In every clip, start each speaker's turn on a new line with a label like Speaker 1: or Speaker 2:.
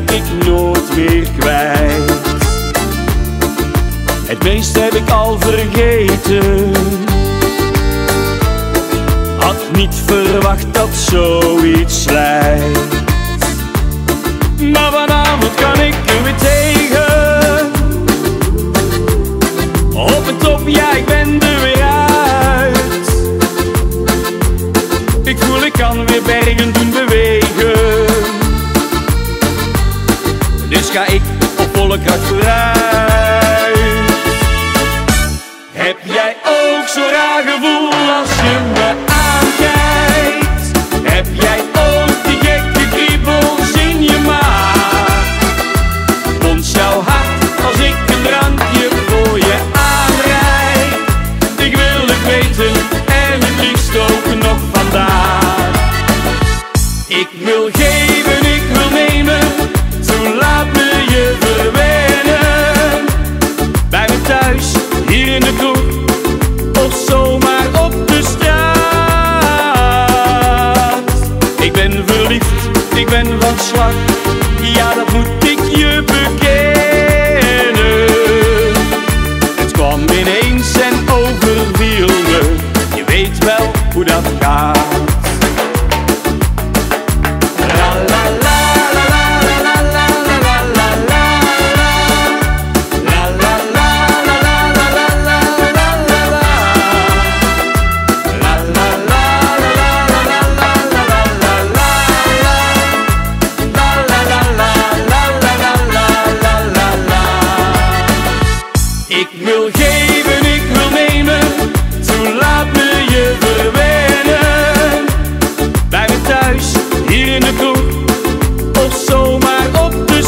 Speaker 1: ik nooit meer kwijt. Het meeste heb ik al vergeten. Had niet verwacht dat zoiets slijt. Maar vanavond kan ik er weer tegen. Op en top, ja, ik ben er weer uit. Ik voel, ik kan weer bergen doen bewegen. Dus ga ik op volle kracht vooruit. Heb jij ook zo'n raar gevoel als je me aankijkt? Heb jij ook die gekke kriebels in je maag? Bons jouw hart als ik een drankje voor je aanrijd? Ik wil het weten en het liefst ook nog vandaag. Ik wil geven, ik wil nemen, zo laat me je verwennen. Bij me thuis, hier in de kroeg, of zomaar op de straat. Ik ben verliefd, ik ben van slag, ja dat moet ik je bekennen. Het kwam ineens en overviel me, je weet wel hoe dat gaat. Ik wil geven, ik wil nemen, zo laat me je verwennen. Bij me thuis, hier in de kroeg, of zomaar op de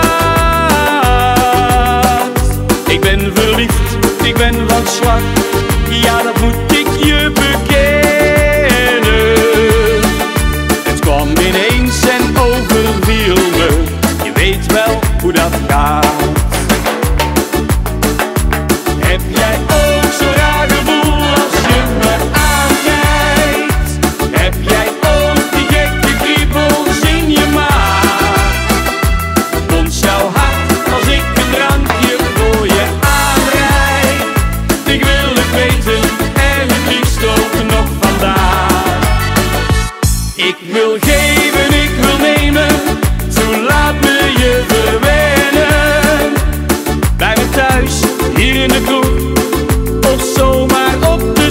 Speaker 1: straat. Ik ben verliefd, ik ben van slag, ja dat moet ik je bekennen. Het kwam ineens en overviel me, je weet wel hoe dat gaat. Heb jij ook zo'n raar gevoel als je me aankijkt? Heb jij ook die gekke kriebels in je maag? Bons jouw hart als ik een drankje voor je aanrijd? Ik wil het weten en het liefst ook nog vandaag. Ik wil geven, ik wil nemen, zo laat me je verwennen. Bij me thuis, hier in de kroeg, of zomaar op de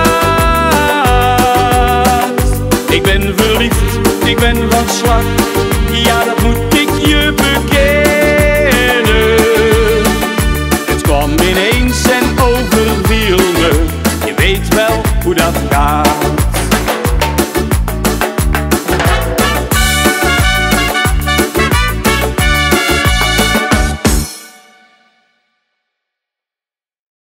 Speaker 1: straat. Ik ben verliefd, ik ben van slag, ja dat moet ik je bekennen. Het kwam ineens en overviel me, je weet wel hoe dat gaat.